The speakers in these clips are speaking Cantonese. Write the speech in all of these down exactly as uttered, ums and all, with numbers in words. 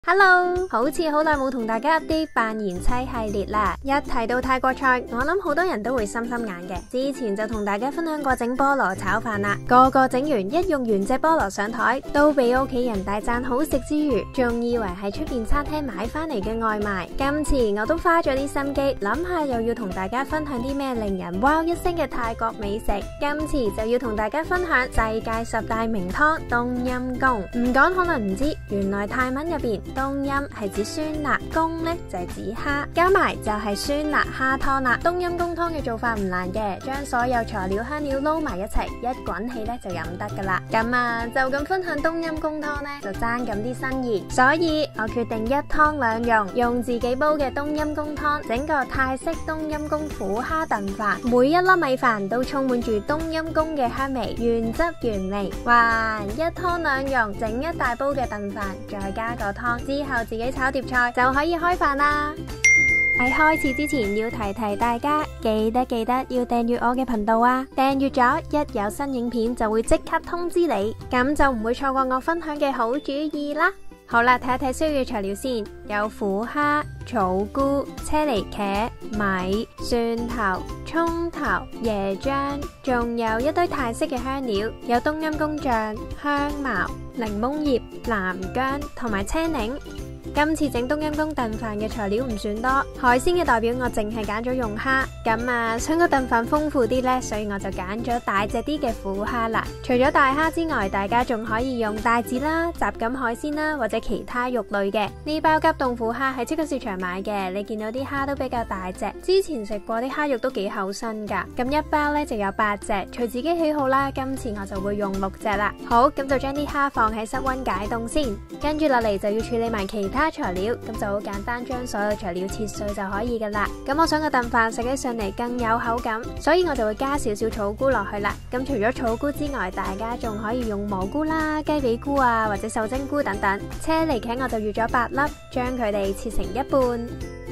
Hello， 好似好耐冇同大家 update 扮賢妻系列啦。一提到泰國菜，我諗好多人都會心心眼嘅。之前就同大家分享過整菠蘿炒飯啦，個個整完一用完隻菠蘿上台，都俾屋企人大讚好食之餘，仲以為係出邊餐廳買翻嚟嘅外賣。今次我都花咗啲心機，諗下又要同大家分享啲咩令人哇一聲嘅泰國美食。今次就要同大家分享世界十大名湯冬陰功。唔講可能唔知，原來泰文入邊冬陰係指酸辣，功呢就係指蝦，加埋就係酸辣蝦湯啦。冬陰功湯嘅做法唔難嘅，將所有材料香料撈埋一齊，一滾起咧就飲得噶啦。咁啊，就咁分享冬陰功湯呢，就爭咁啲新意，所以我決定一湯兩用，用自己煲嘅冬陰功湯整個泰式冬陰功苦蝦燉飯，每一粒米飯都充滿住冬陰功嘅香味，原汁原味。哇！一湯兩用，整一大煲嘅燉飯，再加個湯之後，自己炒碟菜就可以開飯啦。喺開始之前要提提大家，記得記得要訂閱我嘅頻道啊！訂閱咗，一有新影片就會即刻通知你，咁就唔會錯過我分享嘅好主意啦。好啦，睇一睇需要嘅材料先，有苦蝦、草菇、車厘茄、米、蒜頭、蔥頭、椰漿，仲有一堆泰式嘅香料，有冬陰功醬、香茅、檸檬葉、南薑同埋青檸。今次整冬陰功燉飯嘅材料唔算多，海鮮嘅代表我淨係揀咗用蝦，咁啊想個燉飯豐富啲呢，所以我就揀咗大隻啲嘅苦蝦啦。除咗大蝦之外，大家仲可以用帶子啦、雜錦海鮮啦或者其他肉類嘅。呢包急凍苦蝦喺超級市場買嘅，你見到啲蝦都比較大隻，之前食過啲蝦肉都幾厚身噶。咁一包呢就有八隻，隨自己喜好啦。今次我就會用六隻啦。好，咁就將啲蝦放喺室溫解凍先，跟住落嚟就要處理埋其他材料，咁就好簡單，將所有材料切碎就可以噶啦。咁我想個燉飯食起上嚟更有口感，所以我就會加少少草菇落去啦。咁除咗草菇之外，大家仲可以用蘑菇啦、雞髀菇啊或者秀晶菇等等。車厘茄我就預咗八粒，將佢哋切成一半，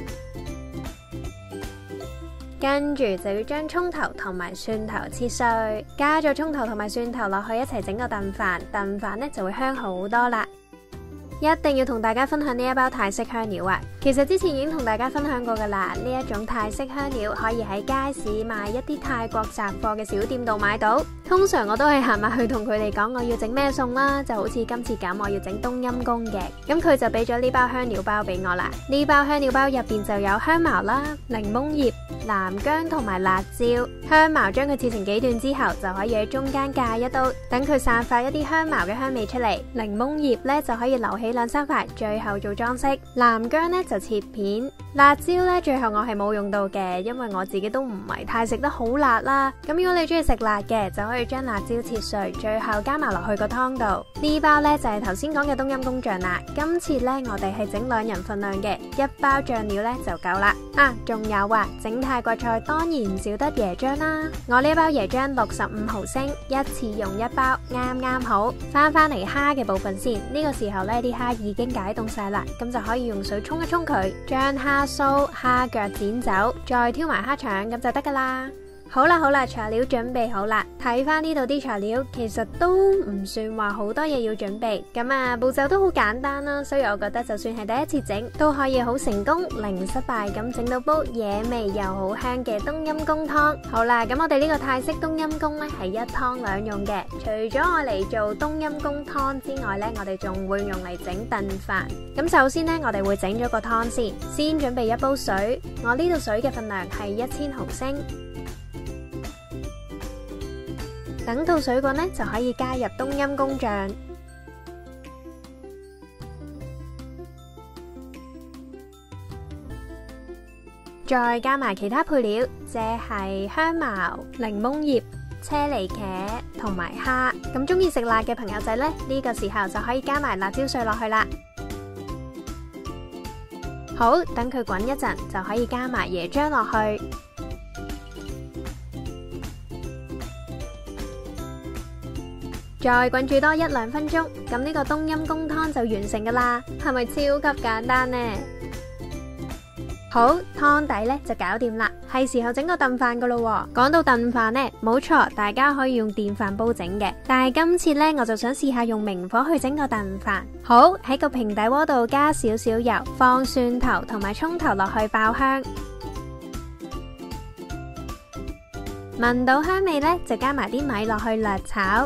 跟住就要將蔥頭同埋蒜頭切碎，加咗蔥頭同埋蒜頭落去一齊整個燉飯，燉飯呢就會香好多啦。一定要同大家分享呢一包泰式香料啊！其實之前已經同大家分享過噶啦，呢一種泰式香料可以喺街市賣一啲泰國雜貨嘅小店度買到。通常我都係行埋去同佢哋講我要整咩餸啦，就好似今次咁我要整冬陰功嘅，咁佢就俾咗呢包香料包俾我啦。呢包香料包入邊就有香茅啦、檸檬葉、南薑同埋辣椒。香茅將佢切成幾段之後，就可以喺中間架一刀，等佢散發一啲香茅嘅香味出嚟。檸檬葉呢就可以留起兩三塊，最後做裝飾。南薑呢就切片，辣椒呢最後我係冇用到嘅，因為我自己都唔係太食得好辣啦。咁如果你中意食辣嘅，就可以將辣椒切碎，最後加埋落去個湯度。呢包呢就係頭先講嘅冬陰功醬啦。今次呢我哋係整兩人份量嘅，一包醬料呢就夠啦。啊，仲有啊，整泰國菜當然唔少得椰漿啦。我呢包椰漿六十五毫升，一次用一包，啱啱好。翻翻嚟蝦嘅部分先，呢個時候呢啲蝦已經解凍晒啦，咁就可以用水沖一沖佢，將蝦鬚、蝦腳剪走，再挑埋蝦腸，咁就得噶啦。好啦好啦，材料準備好啦。睇翻呢度啲材料，其實都唔算話好多嘢要準備，咁啊步驟都好簡單啦，所以我覺得就算係第一次整，都可以好成功零失敗咁整到煲野味又好香嘅冬陰功湯。好啦，咁我哋呢個泰式冬陰功呢係一湯兩用嘅，除咗我嚟做冬陰功湯之外呢，我哋仲會用嚟整燉飯。咁首先呢，我哋會整咗個湯先，先準備一煲水，我呢度水嘅份量係一千毫升。等到水滾呢，就可以加入冬陰功醬，再加埋其他配料，即係香茅、檸檬葉、車厘茄同埋蝦。咁中意食辣嘅朋友仔呢，呢個時候就可以加埋辣椒碎落去啦。好，等佢滾一陣，就可以加埋椰漿落去。再滾煮多一兩分鐘，咁呢個冬陰功湯就完成噶啦，係咪超級簡單呢？ 好，湯底咧就搞掂啦，係時候整個燉飯噶咯。講到燉飯呢，冇錯，大家可以用電飯煲整嘅，但係今次呢，我就想試下用明火去整個燉飯。好，喺個平底鍋度加少少油，放蒜頭同埋蔥頭落去爆香，聞到香味呢，就加埋啲米落去略炒。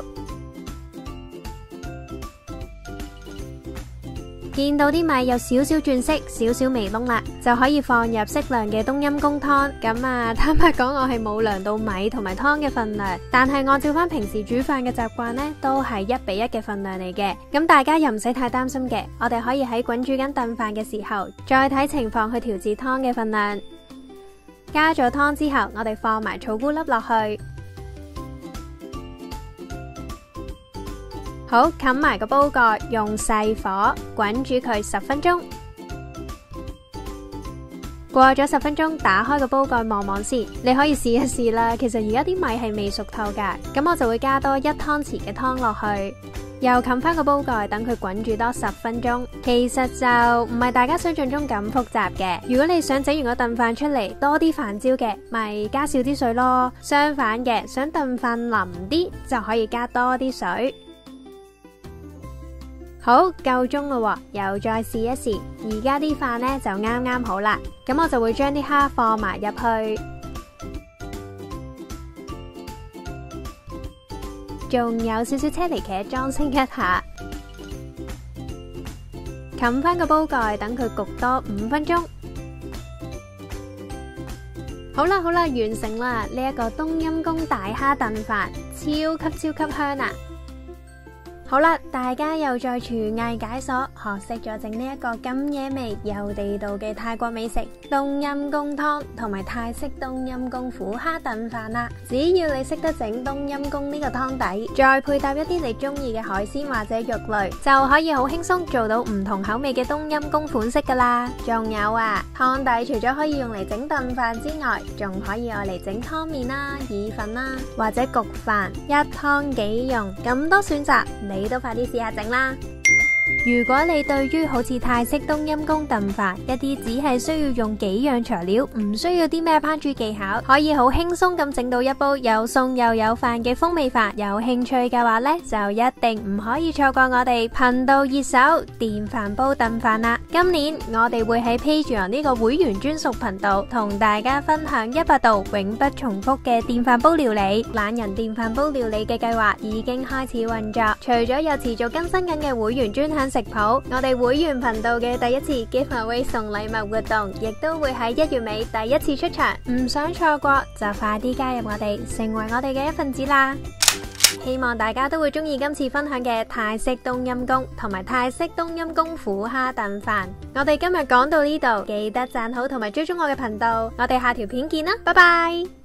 見到啲米有少少轉色，少少微燶啦，就可以放入適量嘅冬陰功湯。咁啊，坦白講，我係冇量到米同埋湯嘅份量，但係按照翻平時煮飯嘅習慣呢，都係一比一嘅份量嚟嘅。咁大家又唔使太擔心嘅，我哋可以喺滾煮緊燉飯嘅時候，再睇情況去調節湯嘅份量。加咗湯之後，我哋放埋草菇粒落去。好，冚埋個煲蓋，用細火滾煮佢十分鐘。過咗十分鐘，打開個煲蓋望望先，你可以試一試啦。其實而家啲米係未熟透噶，咁我就會加多一湯匙嘅湯落去，又冚翻個煲蓋，等佢滾煮多十分鐘。其實就唔係大家想象中咁複雜嘅。如果你想整完個燉飯出嚟多啲飯焦嘅，咪加少啲水咯。相反嘅，想燉飯腍啲，就可以加多啲水。好，夠鐘咯，又再試一試。而家啲飯呢就啱啱好啦，咁我就會將啲蝦放埋入去，仲有少少車厘茄裝飾一下，冚翻個煲蓋，等佢焗多五分鐘。好啦好啦，完成啦！呢一個冬陰功大蝦燉飯，超級超級香啊！好啦，大家又再廚藝解鎖，學識咗整呢一個咁惹味又地道嘅泰國美食冬陰功湯同埋泰式冬陰功虎蝦燉飯啦。只要你識得整冬陰功呢個湯底，再配搭一啲你中意嘅海鮮或者肉類，就可以好輕鬆做到唔同口味嘅冬陰功款式噶啦。仲有啊，湯底除咗可以用嚟整燉飯之外，仲可以愛嚟整湯麵啦、意粉啦或者焗飯，一湯幾用，咁多選擇，你都快啲試下整啦！如果你對於好似泰式冬陰功燉飯一啲只係需要用幾樣材料，唔需要啲咩烹煮技巧，可以好輕鬆咁整到一煲有餸又有飯嘅風味飯，有興趣嘅話呢，就一定唔可以錯過我哋頻道熱搜電飯煲燉飯啦！今年我哋會喺 Patreon 呢個會員專屬頻道同大家分享一百道永不重複嘅電飯煲料理。懶人電飯煲料理嘅計劃已經開始運作，除咗有持續更新緊嘅會員專享食譜，我哋會員頻道嘅第一次 giveaway 送禮物活動亦都會喺一月尾第一次出場，唔想錯過就快啲加入我哋，成為我哋嘅一份子啦！希望大家都會中意今次分享嘅泰式冬陰功同埋泰式冬陰功虎蝦燉飯。我哋今日講到呢度，記得讚好同埋追蹤我嘅頻道，我哋下條片見啦，拜拜！